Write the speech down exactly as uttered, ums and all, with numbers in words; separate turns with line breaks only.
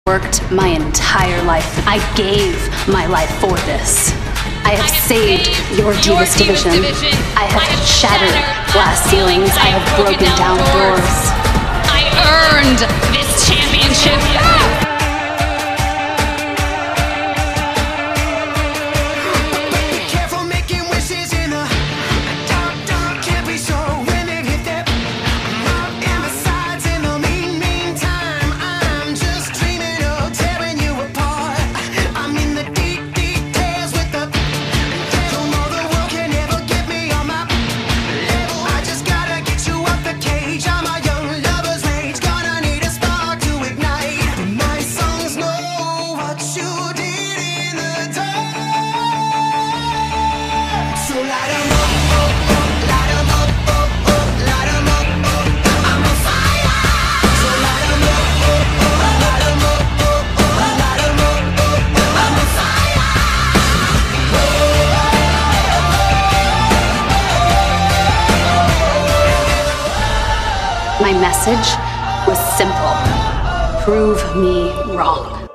Worked my entire life. I gave my life for this. I have saved your Divas division. I have shattered glass ceilings. I have broken down doors.
I earned this championship.
My message was simple. Prove me wrong.